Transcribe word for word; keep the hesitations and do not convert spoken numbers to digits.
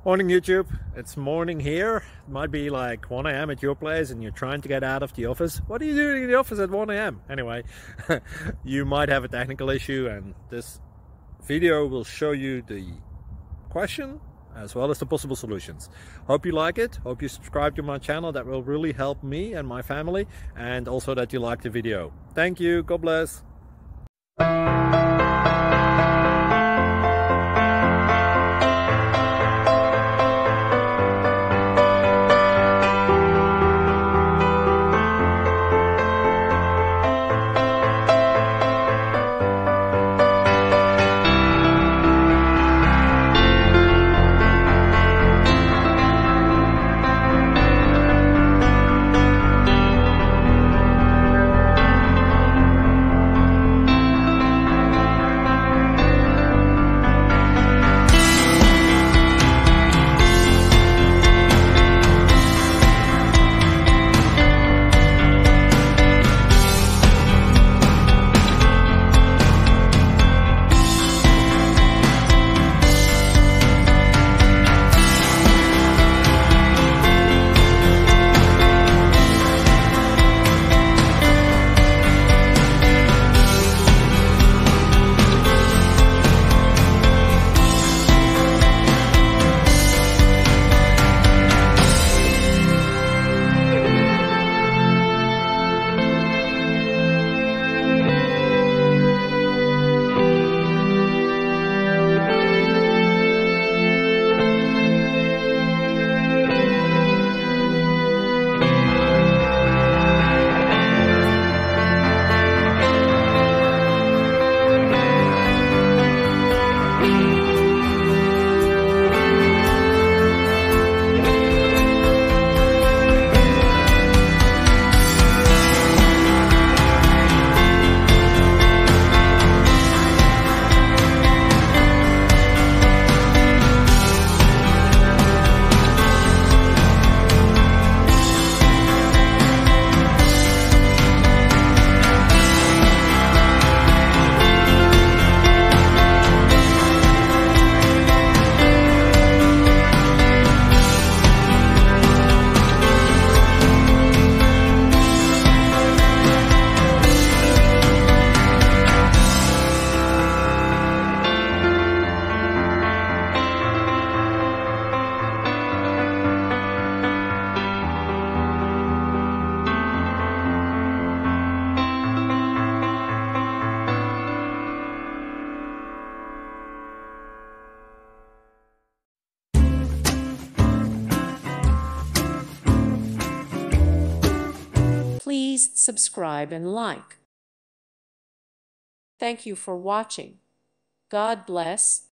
Morning YouTube, it's morning here. It might be like one A M at your place and you're trying to get out of the office. What are you doing in the office at one A M? Anyway, you might have a technical issue and this video will show you the question as well as the possible solutions. Hope you like it, hope you subscribe to my channel. That will really help me and my family, and also that you like the video. Thank you, God bless. Please subscribe and like. Thank you for watching. God bless.